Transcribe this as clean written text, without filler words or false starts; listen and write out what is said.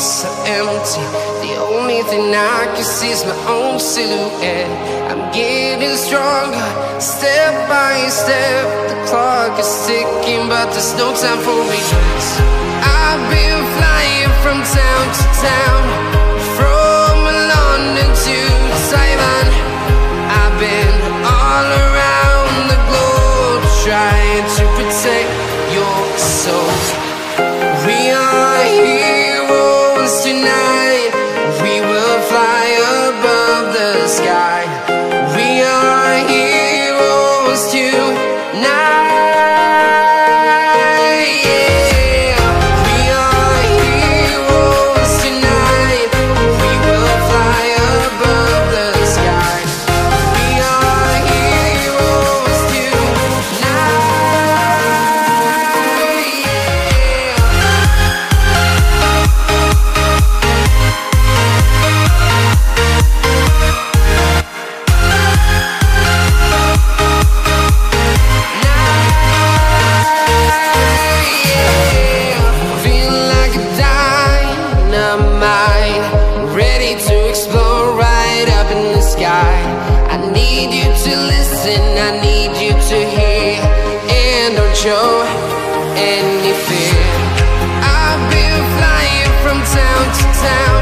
so empty. The only thing I can see is my own silhouette. I'm getting stronger, step by step. The clock is ticking, but there's no time for regrets. I've been flying from town to town, from London to Taiwan. I've been all around the globe, trying to protect your soul. We are heroes tonight. We will fly above the sky. We are heroes tonight. I need you to listen, I need you to hear, and don't show any fear. I've been flying from town to town,